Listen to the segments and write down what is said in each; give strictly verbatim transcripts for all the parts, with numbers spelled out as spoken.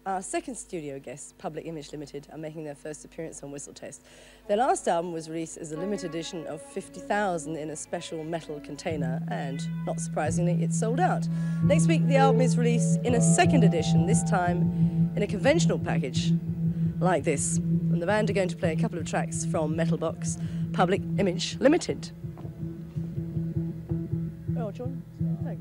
Our second studio guests, Public Image Limited, are making their first appearance on Whistle Test. Their last album was released as a limited edition of fifty thousand in a special metal container, and, not surprisingly, it's sold out. Next week, the album is released in a second edition, this time in a conventional package, like this. And the band are going to play a couple of tracks from Metal Box, Public Image Limited. Oh, John, thanks.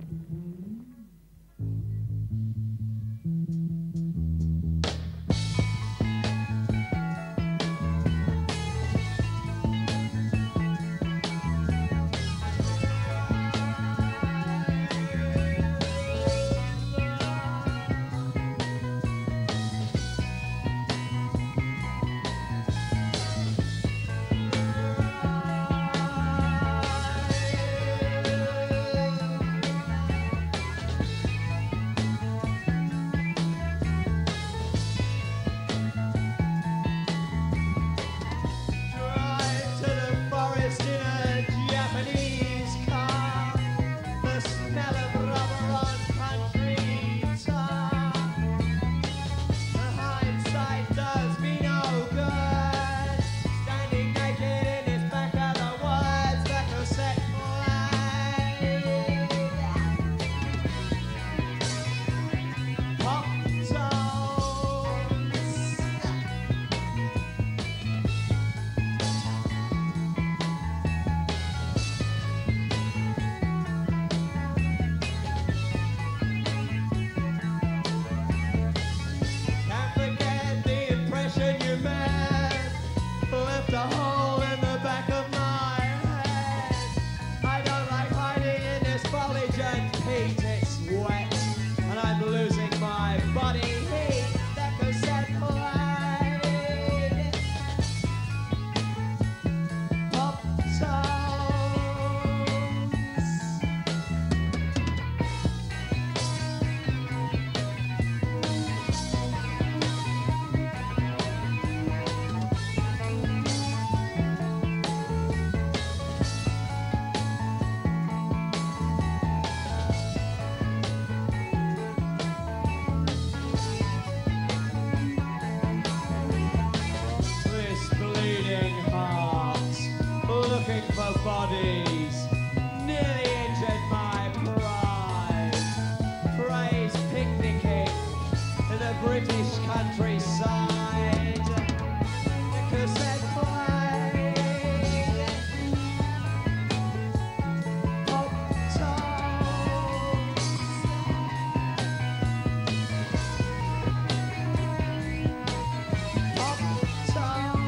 Bodies nearly injured my pride. Praise picnicking in the British countryside. Because they're playing pop songs. Pop songs.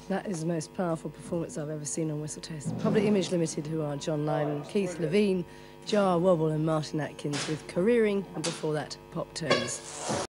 That is the most powerful performance I've ever seen on Whistle Test. Public Image Limited, who are John Lydon, Keith Levine, Jar Wobble and Martin Atkins with Careering, and before that, Pop Tones.